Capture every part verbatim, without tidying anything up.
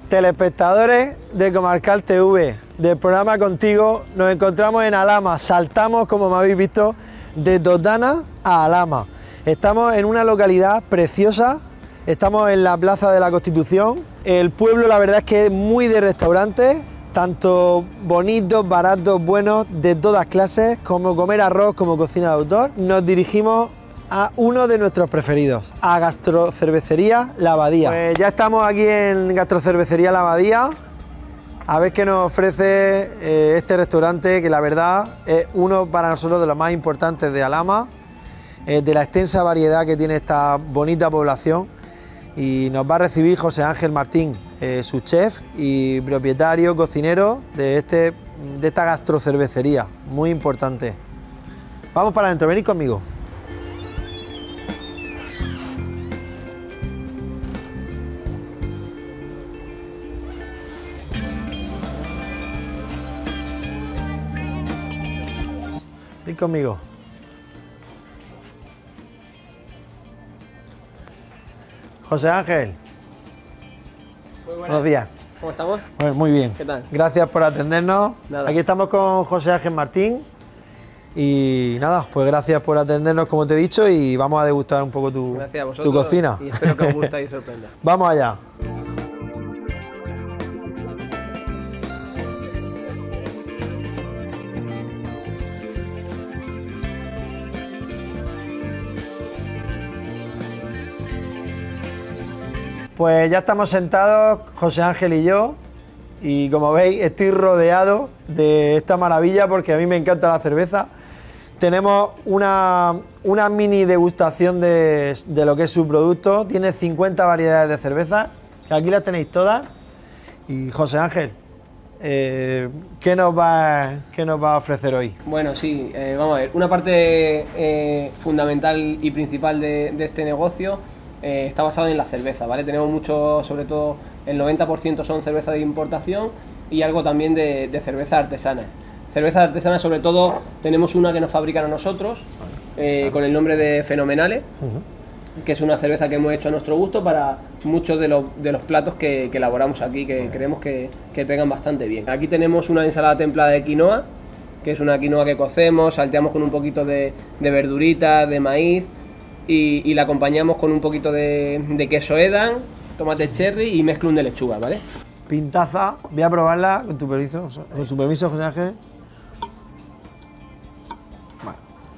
Telespectadores de Comarcal T V, del programa Contigo, nos encontramos en Alhama, saltamos, como me habéis visto, de Totana a Alhama. Estamos en una localidad preciosa, estamos en la Plaza de la Constitución. El pueblo, la verdad es que es muy de restaurantes, tanto bonitos, baratos, buenos, de todas clases, como comer arroz, como cocina de autor. Nos dirigimos a uno de nuestros preferidos, a Gastrocervecería La Abadía. Pues ya estamos aquí en Gastrocervecería La Abadía, a ver qué nos ofrece eh, este restaurante, que la verdad es uno para nosotros de los más importantes de Alhama, eh, de la extensa variedad que tiene esta bonita población. Y nos va a recibir José Ángel Martín, eh, su chef y propietario, cocinero de, este, de esta gastrocervecería, muy importante. Vamos para adentro, venid conmigo. Ven conmigo. José Ángel. Muy buenas. Buenos días. ¿Cómo estamos? Pues muy bien. ¿Qué tal? Gracias por atendernos. Nada. Aquí estamos con José Ángel Martín. Y nada, pues gracias por atendernos, como te he dicho, y vamos a degustar un poco tu, Gracias a vosotros, tu cocina. Y espero que os guste y sorprenda. Vamos allá. Pues ya estamos sentados, José Ángel y yo, y como veis estoy rodeado de esta maravilla porque a mí me encanta la cerveza. Tenemos una, una mini degustación de, de lo que es su producto, tiene cincuenta variedades de cerveza, que aquí las tenéis todas. Y José Ángel, eh, ¿qué, nos va, ¿qué nos va a ofrecer hoy? Bueno, sí, eh, vamos a ver, una parte eh, fundamental y principal de, de este negocio eh, está basado en la cerveza, ¿vale? Tenemos mucho, sobre todo el noventa por ciento son cerveza de importación y algo también de, de cerveza artesana. Cerveza artesana, sobre todo, tenemos una que nos fabrican a nosotros, eh, con el nombre de Fenomenales, uh-huh. que es una cerveza que hemos hecho a nuestro gusto para muchos de los, de los platos que, que elaboramos aquí, que uh-huh. creemos que, que pegan bastante bien. Aquí tenemos una ensalada templada de quinoa, que es una quinoa que cocemos, salteamos con un poquito de, de verdurita, de maíz, y, y la acompañamos con un poquito de, de queso Edam, tomate cherry y mezclun de lechuga, ¿vale? Pintaza, voy a probarla con tu permiso, con su permiso, José Ángel. Vale.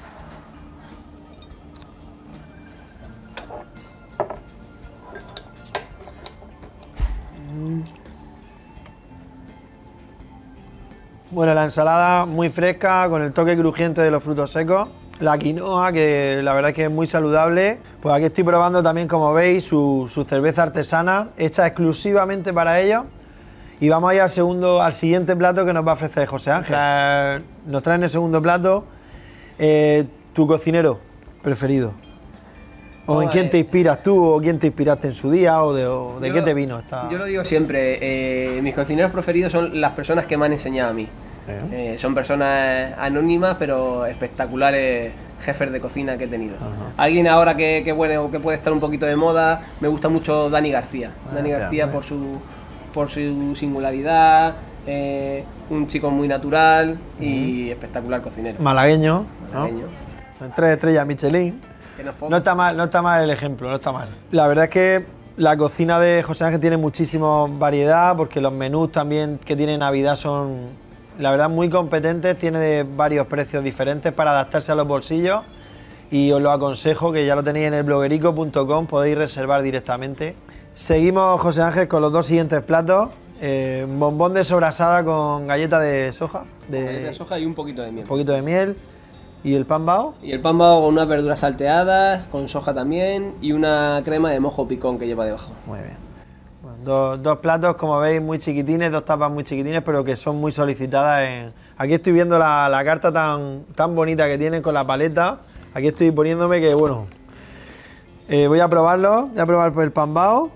Bueno, la ensalada muy fresca, con el toque crujiente de los frutos secos. La quinoa, que la verdad es que es muy saludable. Pues aquí estoy probando también, como veis, su, su cerveza artesana, hecha exclusivamente para ellos. Y vamos a ir al, segundo, al siguiente plato que nos va a ofrecer José Ángel. Okay. Nos traen el segundo plato, eh, tu cocinero preferido. ¿O oh, en quién eh, te inspiras tú, o quién te inspiraste en su día, o de, o de qué lo, te vino esta...? Yo lo digo siempre, eh, mis cocineros preferidos son las personas que me han enseñado a mí. Eh, son personas anónimas pero espectaculares jefes de cocina que he tenido. Ajá. Alguien ahora que, que, bueno, que puede estar un poquito de moda, me gusta mucho Dani García. Ah, Dani García yeah, por, su, por su singularidad, eh, un chico muy natural y uh-huh. espectacular cocinero. Malagueño, Malagueño. ¿no? Tres estrellas Michelin. No, no, está mal, no está mal el ejemplo, no está mal. La verdad es que la cocina de José Ángel tiene muchísima variedad, porque los menús también que tiene Navidad son, la verdad, muy competentes, tiene de varios precios diferentes para adaptarse a los bolsillos, y os lo aconsejo, que ya lo tenéis en el bloguerico punto com, podéis reservar directamente. Seguimos, José Ángel, con los dos siguientes platos. Eh, bombón de sobrasada con galleta de soja. De, galleta de soja y un poquito de miel. Un poquito de miel. ¿Y el pan bao? Y el pan bao con unas verduras salteadas, con soja también, y una crema de mojo picón que lleva debajo. Muy bien. Bueno, dos, dos platos, como veis, muy chiquitines, dos tapas muy chiquitines, pero que son muy solicitadas. En... Aquí estoy viendo la, la carta tan, tan bonita que tienen con la paleta. Aquí estoy poniéndome que, bueno, eh, voy a probarlo, voy a probar el pan bao.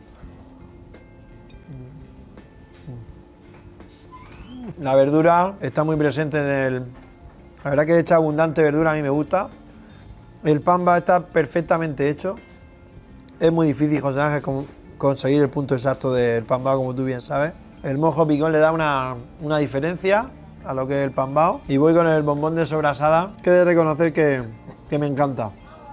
La verdura está muy presente en el... La verdad que he hecho abundante verdura, a mí me gusta. El pan va a estar perfectamente hecho. Es muy difícil, José Ángel, como conseguir el punto exacto del pan bao, como tú bien sabes. El mojo picón le da una, una diferencia a lo que es el pan bao. Y voy con el bombón de sobrasada, que he de reconocer que, que me encanta.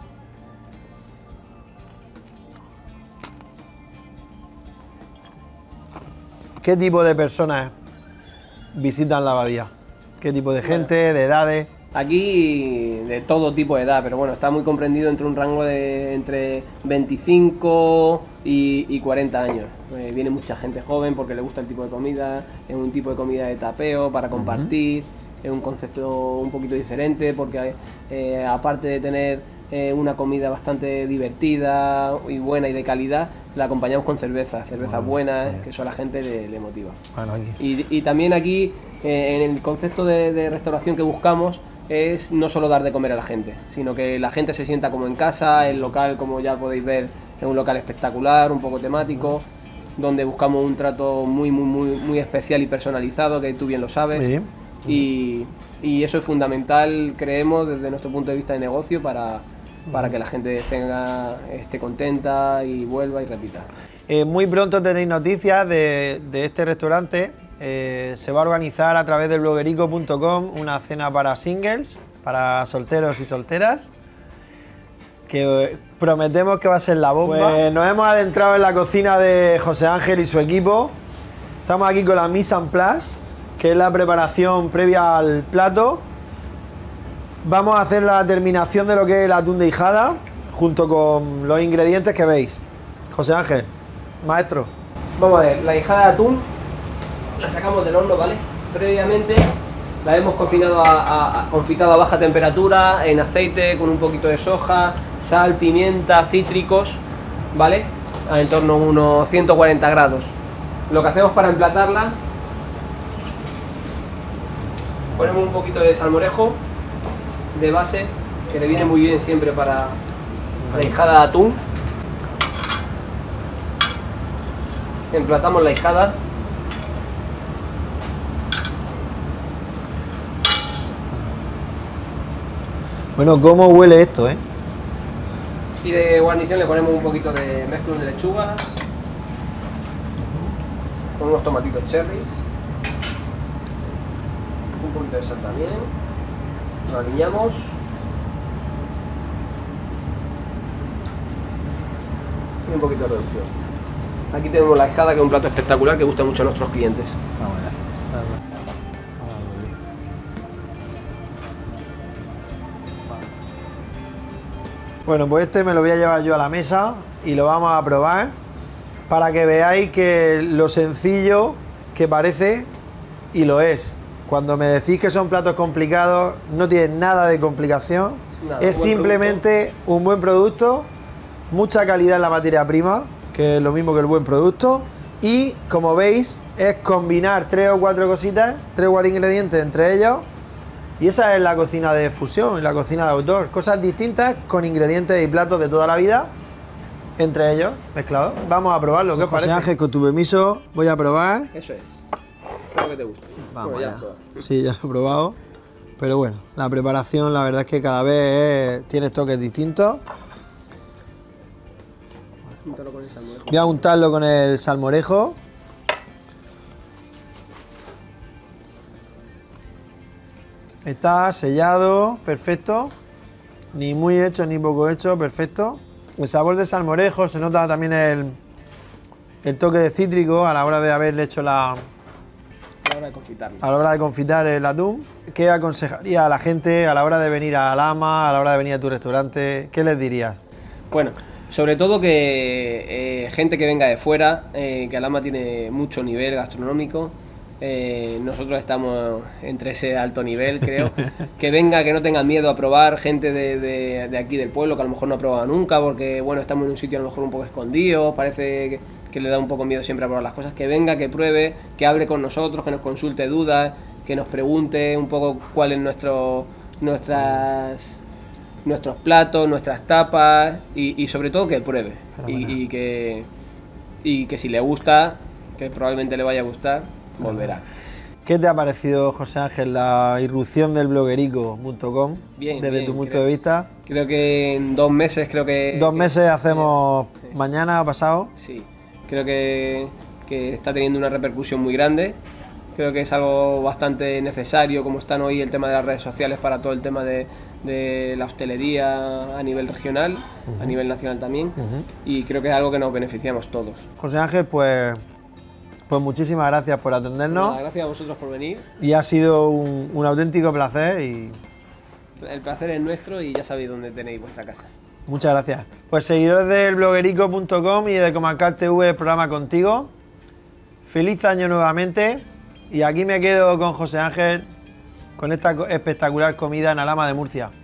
¿Qué tipo de personas visitan la abadía? ¿Qué tipo de gente, bueno, de edades? Aquí de todo tipo de edad, pero bueno, está muy comprendido entre un rango de entre veinticinco y, y cuarenta años. Eh, viene mucha gente joven porque le gusta el tipo de comida, es un tipo de comida de tapeo para compartir, uh-huh. Es un concepto un poquito diferente porque eh, aparte de tener eh, una comida bastante divertida y buena y de calidad, la acompañamos con cerveza, cervezas bueno, buenas, bien. Que eso a la gente le, le motiva. Bueno, aquí. Y, y también aquí, eh, en el concepto de, de restauración que buscamos, es no solo dar de comer a la gente, sino que la gente se sienta como en casa. El local, como ya podéis ver, es un local espectacular, un poco temático, donde buscamos un trato muy, muy, muy, muy especial y personalizado, que tú bien lo sabes. Sí. Y, y eso es fundamental, creemos, desde nuestro punto de vista de negocio, para... para que la gente tenga, esté contenta y vuelva y repita. Eh, muy pronto tenéis noticias de, de este restaurante. Eh, se va a organizar a través del bloguerico punto com una cena para singles, para solteros y solteras, que prometemos que va a ser la bomba. Pues nos hemos adentrado en la cocina de José Ángel y su equipo. Estamos aquí con la mise en place, que es la preparación previa al plato. Vamos a hacer la terminación de lo que es el atún de hijada, junto con los ingredientes que veis. José Ángel, maestro. Vamos a ver, la hijada de atún la sacamos del horno, ¿vale? Previamente la hemos cocinado a, a, a, confitado a baja temperatura, en aceite, con un poquito de soja, sal, pimienta, cítricos, ¿vale? A en torno a unos ciento cuarenta grados. Lo que hacemos para emplatarla, ponemos un poquito de salmorejo de base, que le viene muy bien siempre para la hijada de atún. Emplatamos la hijada. Bueno, ¿cómo huele esto, eh? Y de guarnición le ponemos un poquito de mezcla de lechugas, con unos tomatitos cherries, un poquito de sal también. Lo alineamos y un poquito de reducción. Aquí tenemos la hijada, que es un plato espectacular que gusta mucho a nuestros clientes. Vamos allá. Bueno, pues este me lo voy a llevar yo a la mesa y lo vamos a probar para que veáis que lo sencillo que parece, y lo es. Cuando me decís que son platos complicados, no tiene nada de complicación. Nada, es simplemente producto. Un buen producto, mucha calidad en la materia prima, que es lo mismo que el buen producto. Y como veis, es combinar tres o cuatro cositas, tres o cuatro ingredientes entre ellos. Y esa es la cocina de fusión, la cocina de autor. Cosas distintas con ingredientes y platos de toda la vida, entre ellos mezclados. Vamos a probarlo, ¿qué os parece? José Ángel, con tu permiso, voy a probar. Eso es. Espero que te guste. Vamos bueno, ya. Sí, ya lo he probado. Pero bueno, la preparación, la verdad es que cada vez es, tiene toques distintos. Con el salmorejo. Voy a untarlo con el salmorejo. Está sellado, perfecto. Ni muy hecho ni poco hecho, perfecto. El sabor del salmorejo, se nota también el, el toque de cítrico a la hora de haberle hecho la... A la hora de confitarlo. A la hora de confitar el atún. ¿Qué aconsejaría a la gente a la hora de venir a Alhama, a la hora de venir a tu restaurante? ¿Qué les dirías? Bueno, sobre todo que eh, gente que venga de fuera, eh, que Alhama tiene mucho nivel gastronómico. Eh, nosotros estamos entre ese alto nivel, creo. Que venga, que no tengan miedo a probar, gente de, de, de aquí del pueblo que a lo mejor no ha probado nunca, porque bueno, estamos en un sitio a lo mejor un poco escondido, parece que, que le da un poco miedo siempre a probar las cosas. Que venga, que pruebe, que hable con nosotros, que nos consulte dudas, que nos pregunte un poco cuál es nuestro, nuestras, nuestros platos, nuestras tapas, y, y sobre todo que pruebe. Y, y, que, y que si le gusta, que probablemente le vaya a gustar, volverá. ¿Qué te ha parecido, José Ángel, la irrupción del bloguerico punto com? Bien, desde bien, tu punto creo, de vista. Creo que en dos meses, creo que... Dos meses que, hacemos sí, mañana o pasado. Sí, creo que, que está teniendo una repercusión muy grande. Creo que es algo bastante necesario, como están hoy el tema de las redes sociales para todo el tema de, de la hostelería a nivel regional, uh-huh. a nivel nacional también, uh-huh. y creo que es algo que nos beneficiamos todos. José Ángel, pues, pues muchísimas gracias por atendernos. Nada, gracias a vosotros por venir. Y ha sido un, un auténtico placer. Y... el placer es nuestro y ya sabéis dónde tenéis vuestra casa. Muchas gracias. Pues seguidores del bloguerico punto com y de Comarcal T V, el programa contigo. Feliz año nuevamente. Y aquí me quedo con José Ángel, con esta espectacular comida en Alhama de Murcia.